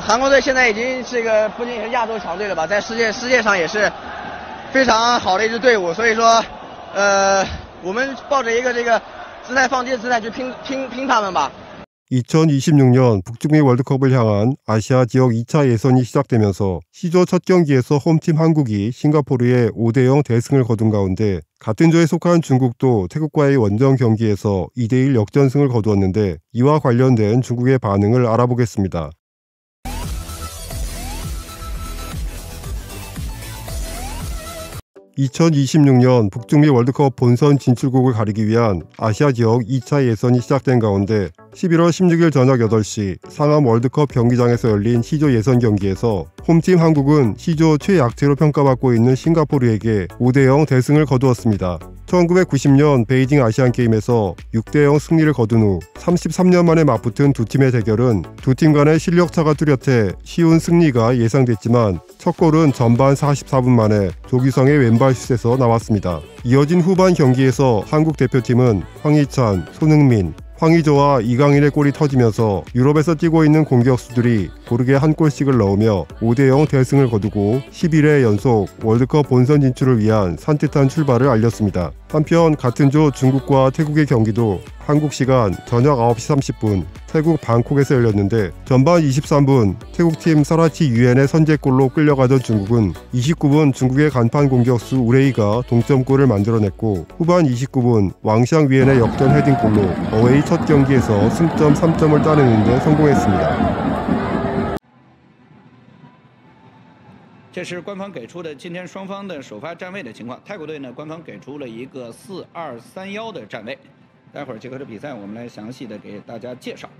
韩国队现在已经是个不仅是亚洲强队了吧，在世界上也是非常好的一支队伍，所以说，我们抱着一个这个姿态放低的姿态去拼他们吧。 2026년 북중미 월드컵을 향한 아시아 지역 2차 예선이 시작되면서 C조 첫 경기에서 홈팀 한국이 싱가포르에 5대0 대승을 거둔 가운데 같은 조에 속한 중국도 태국과의 원정 경기에서 2대1 역전승을 거두었는데 이와 관련된 중국의 반응을 알아보겠습니다. 2026년 북중미 월드컵 본선 진출국을 가리기 위한 아시아 지역 2차 예선이 시작된 가운데 11월 16일 저녁 8시 상암 월드컵 경기장에서 열린 C조 예선 경기에서 홈팀 한국은 C조 최약체로 평가받고 있는 싱가포르에게 5대0 대승을 거두었습니다. 1990년 베이징 아시안게임에서 6대0 승리를 거둔 후 33년 만에 맞붙은 두 팀의 대결은 두 팀 간의 실력차가 뚜렷해 쉬운 승리가 예상됐지만 첫 골은 전반 44분 만에 조규성의 왼발슛에서 나왔습니다. 이어진 후반 경기에서 한국 대표팀은 황희찬, 손흥민, 황의조와 이강인의 골이 터지면서 유럽에서 뛰고 있는 공격수들이 고르게 한 골씩을 넣으며 5대0 대승을 거두고 11회 연속 월드컵 본선 진출을 위한 산뜻한 출발을 알렸습니다. 한편 같은 조 중국과 태국의 경기도 한국 시간 저녁 9시 30분 태국 방콕에서 열렸는데 전반 23분 태국팀 사라치 유엔의 선제골로 끌려가던 중국은 29분 중국의 간판 공격수 우레이가 동점골을 만들어냈고 후반 29분 왕샹 위엔의 역전 헤딩골로 어웨이 첫 경기에서 승점 3점을 따내는 데 성공했습니다. 这是官方给出的今天双方的首发站位的情况。泰国队呢，官方给出了一个4-2-3-1的站位。待会儿结合着比赛，我们来详细的给大家介绍。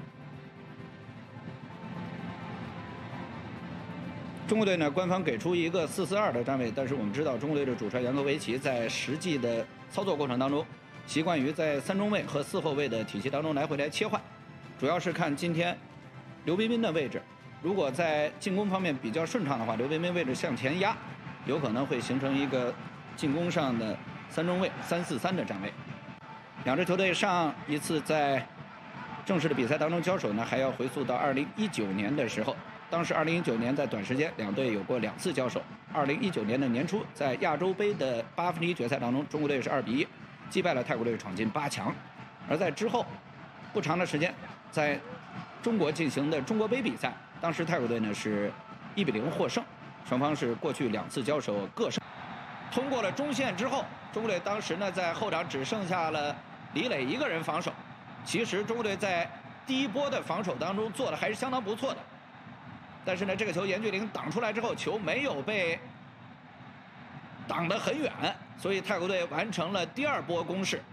中国队呢，官方给出一个4-4-2的站位，但是我们知道中国队的主帅杨科维奇在实际的操作过程当中，习惯于在3中卫和4后卫的体系当中来回来切换，主要是看今天刘彬彬的位置。 如果在进攻方面比较顺畅的话，刘彬彬位置向前压，有可能会形成一个进攻上的3中卫3-4-3的站位。两支球队上一次在正式的比赛当中交手呢，还要回溯到2019年的时候。当时2019年在短时间两队有过2次交手。2019年的年初，在亚洲杯的8分之一决赛当中，中国队是2比1击败了泰国队，闯进8强。而在之后不长的时间，在中国进行的中国杯比赛。 当时泰国队呢是1比0获胜，双方是过去2次交手各胜。通过了中线之后，中国队当时呢在后场只剩下了李磊一个人防守。其实中国队在第一波的防守当中做的还是相当不错的，但是呢这个球严俊凌挡出来之后，球没有被挡得很远，所以泰国队完成了第2波攻势。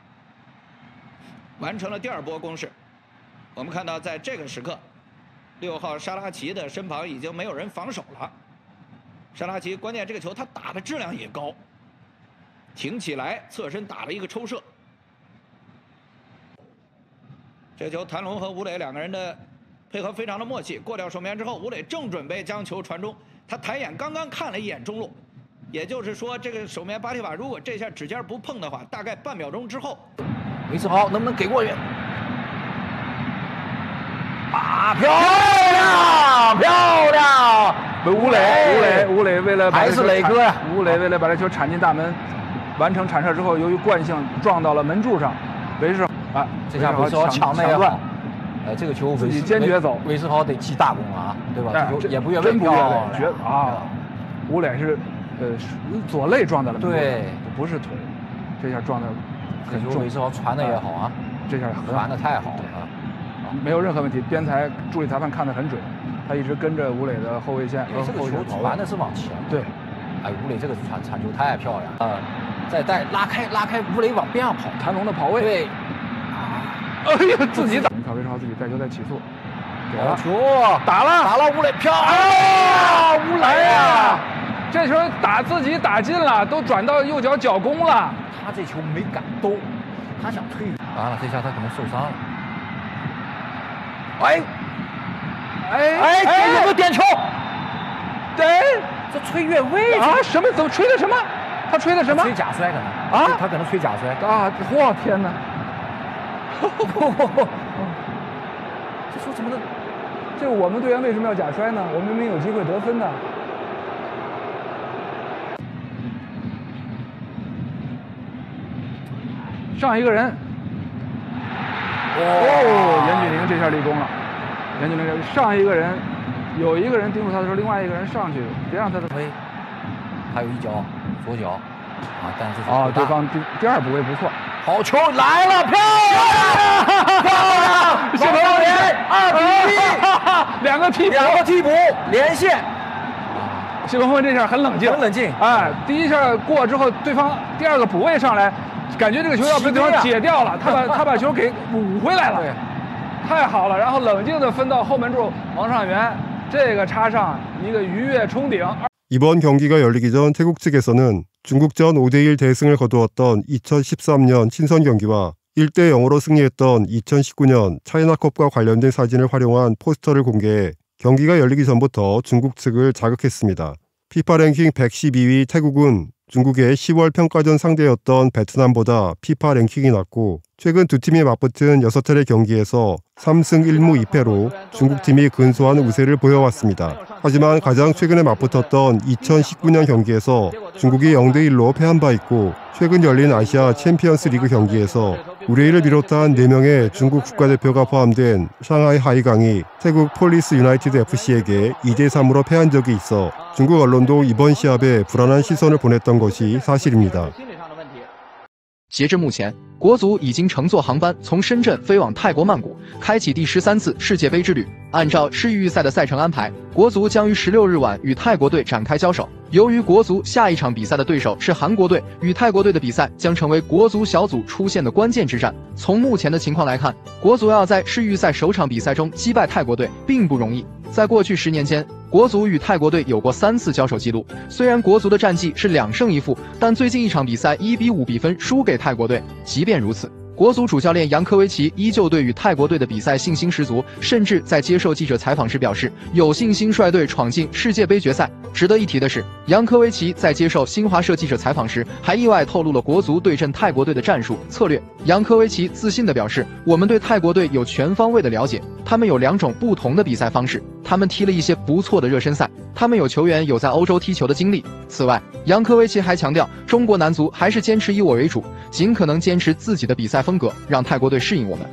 我们看到在这个时刻。 6号沙拉奇的身旁已经没有人防守了。沙拉奇关键这个球他打的质量也高，挺起来侧身打了一个抽射。这球谭龙和吴磊2个人的配合非常的默契，过掉守门员之后，吴磊正准备将球传中，他抬眼刚刚看了一眼中路，也就是说这个守门员巴蒂法如果这下指尖不碰的话，大概半秒钟之后， 韦世豪能不能给过去？ 啊，漂亮，漂亮！ 吴磊为了还是磊哥呀！ 吴磊为了把这球铲进大门，完成铲射之后，由于惯性撞到了门柱上，韦世啊， 这下韦世豪抢的也好。这个球自己坚决走， 韦世豪得记大功啊，对吧？这球也不越位， 真不越位，绝啊！吴磊是左肋撞在了门柱上， 对， 不是腿，这下撞的很重。 韦世豪传的也好啊， 这下传的太好了。 没有任何问题，边裁助理裁判看得很准，他一直跟着吴磊的后卫线。 这个球传的是往前。 对， 哎，吴磊这个传球太漂亮啊！再带拉开，吴磊往边上跑， 谭龙的跑位。 对。 哎呀，自己打。靠韦世豪自己带球再起速，给了球， 打了， 吴磊漂亮！ 啊，吴磊呀，这球自己打进了，都转到右脚脚弓了。 他这球没敢兜，他想推。完了，这下他可能受伤了。 哎，这有个点球， 对， 这吹越位啊？什么？怎么吹的什么？他吹的什么？ 吹假摔可能啊？ 他可能吹假摔啊！我天哪！ 这球怎么能？ 这我们队员为什么要假摔呢？我们明明有机会得分的。上一个人，严俊凌这下立功了。严俊凌上一个人，有一个人盯住他的时候，另外一个人上去，别让他的推，还有一脚左脚啊，但是对方第二补位不错。 好球来了，漂亮，漂亮！谢鹏连2比1， 两个替补连线。 谢鹏锋这下很冷静，哎，第一下过之后，对方第二个补位上来，感觉这个球要被对方解掉了，他把球给补回来了，对，太好了。然后冷静地分到后门柱王上源，这个插上一个鱼跃冲顶。 이번 경기가 열리기 전 태국 측에서는 중국전 5대1 대승을 거두었던 2013년 친선 경기와 1대 0으로 승리했던 2019년 차이나컵과 관련된 사진을 활용한 포스터를 공개해 경기가 열리기 전부터 중국 측을 자극했습니다. 피파 랭킹 112위 태국은 중국의 10월 평가전 상대였던 베트남보다 피파 랭킹이 낮고 최근 두 팀이 맞붙은 6차례 경기에서 3승 1무 2패로 중국팀이 근소한 우세를 보여왔습니다. 하지만 가장 최근에 맞붙었던 2019년 경기에서 중국이 0대1로 패한 바 있고 최근 열린 아시아 챔피언스 리그 경기에서 우레이를 비롯한 4명의 중국 국가대표가 포함된 상하이 하이강이 태국 폴리스 유나이티드 FC에게 2대3으로 패한 적이 있어 중국 언론도 이번 시합에 불안한 시선을 보냈던 것이 사실입니다. 截至目前，国足已经乘坐航班从深圳飞往泰国曼谷，开启第13次世界杯之旅。按照世预赛的赛程安排，国足将于16日晚与泰国队展开交手。由于国足下一场比赛的对手是韩国队，与泰国队的比赛将成为国足小组出线的关键之战。从目前的情况来看，国足要在世预赛首场比赛中击败泰国队并不容易。在过去10年间，国足与泰国队有过3次交手记录。虽然国足的战绩是2胜1负，但最近一场比赛1比5比分输给泰国队。即便如此，国足主教练杨科维奇依旧对与泰国队的比赛信心十足，甚至在接受记者采访时表示有信心率队闯进世界杯决赛。值得一提的是，杨科维奇在接受新华社记者采访时还意外透露了国足对阵泰国队的战术策略。杨科维奇自信地表示，我们对泰国队有全方位的了解，他们有2种不同的比赛方式，他们踢了一些不错的热身赛，他们有球员有在欧洲踢球的经历。此外，杨科维奇还强调，中国男足还是坚持以我为主，尽可能坚持自己的比赛风格，让泰国队适应我们。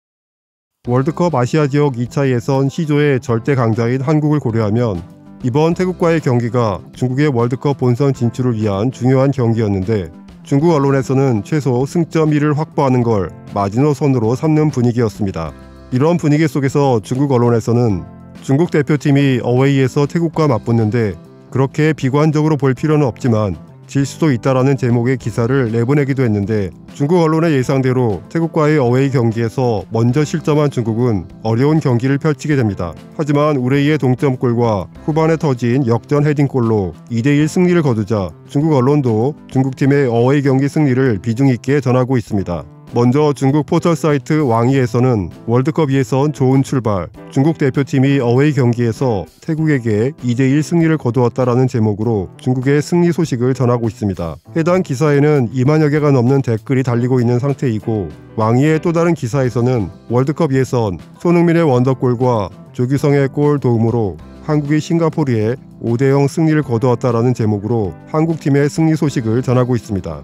월드컵 아시아 지역 2차 예선 C조의 절대 강자인 한국을 고려하면 이번 태국과의 경기가 중국의 월드컵 본선 진출을 위한 중요한 경기였는데 중국 언론에서는 최소 승점 1을 확보하는 걸 마지노선으로 삼는 분위기였습니다. 이런 분위기 속에서 중국 언론에서는 중국 대표팀이 어웨이에서 태국과 맞붙는데 그렇게 비관적으로 볼 필요는 없지만 질 수도 있다라는 제목의 기사를 내보내기도 했는데 중국 언론의 예상대로 태국과의 어웨이 경기에서 먼저 실점한 중국은 어려운 경기를 펼치게 됩니다. 하지만 우레이의 동점골과 후반에 터진 역전 헤딩골로 2대1 승리를 거두자 중국 언론도 중국팀의 어웨이 경기 승리를 비중 있게 전하고 있습니다. 먼저 중국 포털 사이트 왕이에서는 월드컵 예선 좋은 출발, 중국 대표팀이 어웨이 경기에서 태국에게 2대1 승리를 거두었다라는 제목으로 중국의 승리 소식을 전하고 있습니다. 해당 기사에는 2만여 개가 넘는 댓글이 달리고 있는 상태이고 왕이의 또 다른 기사에서는 월드컵 예선 손흥민의 원더골과 조규성의 골 도움으로 한국이 싱가포르에 5대0 승리를 거두었다라는 제목으로 한국팀의 승리 소식을 전하고 있습니다.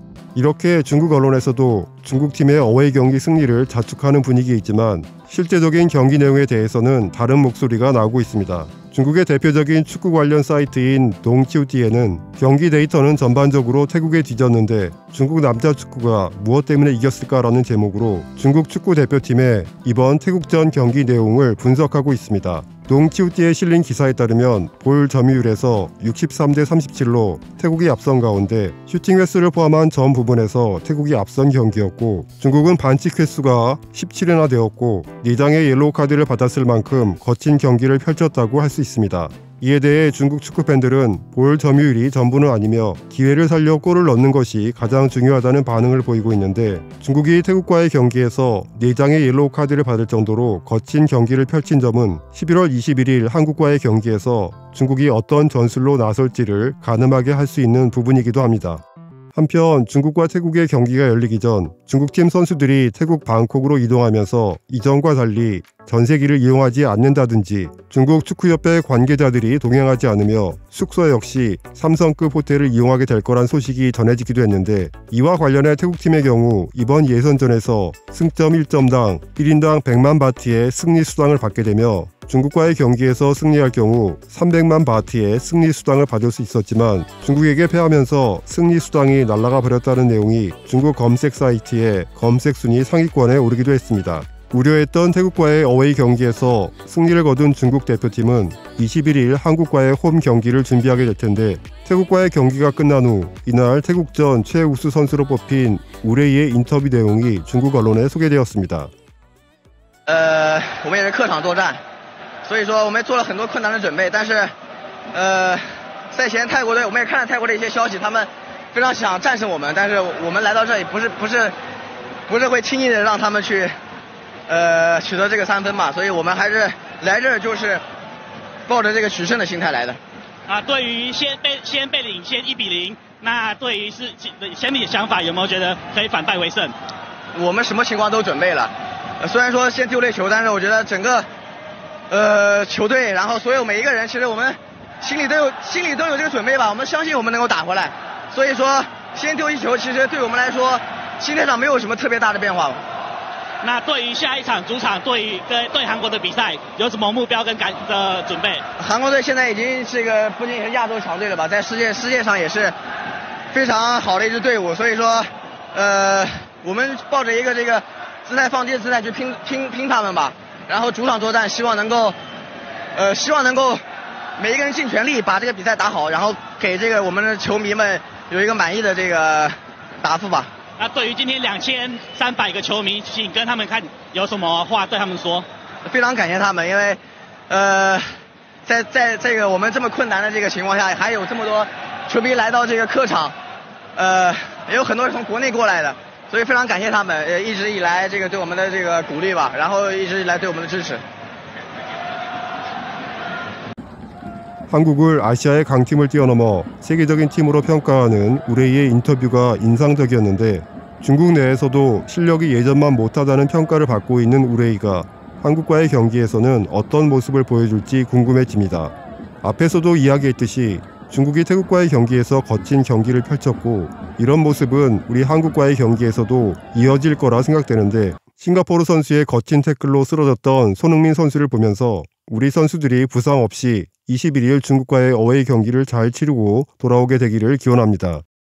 이렇게 중국 언론에서도 중국팀의 어웨이 경기 승리를 자축하는 분위기이지만 실제적인 경기 내용에 대해서는 다른 목소리가 나오고 있습니다. 중국의 대표적인 축구 관련 사이트인 동치우티에는 경기 데이터는 전반적으로 태국에 뒤졌는데 중국 남자 축구가 무엇 때문에 이겼을까라는 제목으로 중국 축구 대표팀의 이번 태국전 경기 내용을 분석하고 있습니다. 동치우티에 실린 기사에 따르면 볼 점유율에서 63대 37로 태국이 앞선 가운데 슈팅 횟수를 포함한 전 부분에서 태국이 앞선 경기였고 중국은 반칙 횟수가 17회나 되었고 4장의 옐로우 카드를 받았을 만큼 거친 경기를 펼쳤다고 할 수 있습니다. 이에 대해 중국 축구팬들은 볼 점유율이 전부는 아니며 기회를 살려 골을 넣는 것이 가장 중요하다는 반응을 보이고 있는데 중국이 태국과의 경기에서 4장의 옐로우 카드를 받을 정도로 거친 경기를 펼친 점은 11월 21일 한국과의 경기에서 중국이 어떤 전술로 나설지를 가늠하게 할 수 있는 부분이기도 합니다. 한편 중국과 태국의 경기가 열리기 전 중국팀 선수들이 태국 방콕으로 이동하면서 이전과 달리 전세기를 이용하지 않는다든지 중국 축구협회 관계자들이 동행하지 않으며 숙소 역시 삼성급 호텔을 이용하게 될 거란 소식이 전해지기도 했는데, 이와 관련해 태국팀의 경우 이번 예선전에서 승점 1점당 1인당 100만 바트의 승리 수당을 받게 되며 중국과의 경기에서 승리할 경우 300만 바트의 승리 수당을 받을 수 있었지만 중국에게 패하면서 승리 수당이 날아가 버렸다는 내용이 중국 검색 사이트의 검색 순위 상위권에 오르기도 했습니다. 우려했던 태국과의 어웨이 경기에서 승리를 거둔 중국 대표팀은 21일 한국과의 홈 경기를 준비하게 될 텐데, 태국과의 경기가 끝난 후 이날 태국전 최우수 선수로 뽑힌 우레이의 인터뷰 내용이 중국 언론에 소개되었습니다. 我们也是客场作战，所以说我们做了很多困难的准备，但是赛前泰国队我们也看了泰国的一些消息，他们非常想战胜我们，但是我们来到这里不是会轻易的让他们去取得这个3分嘛，所以我们还是来这儿就是抱着这个取胜的心态来的。 对于先被领先1-0，那对于心里的想法有没有觉得可以反败为胜？ 我们什么情况都准备了，虽然说先丢了球，但是我觉得整个球队，然后所有每一个人，其实我们心里都有这个准备吧，我们相信我们能够打回来，所以说先丢1球，其实对我们来说心态上没有什么特别大的变化。 那对于下一场主场对韩国的比赛有什么目标跟准备？ 韩国队现在已经不仅是亚洲强队了吧，在世界上也是非常好的一支队伍，所以说我们抱着一个姿态放低的姿态去拼他们吧，然后主场作战，希望能够每一个人尽全力把这个比赛打好，然后给我们的球迷们有一个满意的答复吧。 那对于今天2300个球迷，请跟他们看有什么话对他们说？ 非常感谢他们，因为在我们这么困难的情况下，还有这么多球迷来到客场，也有很多是从国内过来的，所以非常感谢他们一直以来对我们的鼓励吧，然后一直以来对我们的支持。 한국을 아시아의 강팀을 뛰어넘어 세계적인 팀으로 평가하는 우레이의 인터뷰가 인상적이었는데, 중국 내에서도 실력이 예전만 못하다는 평가를 받고 있는 우레이가 한국과의 경기에서는 어떤 모습을 보여줄지 궁금해집니다. 앞에서도 이야기했듯이 중국이 태국과의 경기에서 거친 경기를 펼쳤고, 이런 모습은 우리 한국과의 경기에서도 이어질 거라 생각되는데, 싱가포르 선수의 거친 태클로 쓰러졌던 손흥민 선수를 보면서 우리 선수들이 부상 없이 21일 중국과의 어웨이 경기를 잘 치르고 돌아오게 되기를 기원합니다.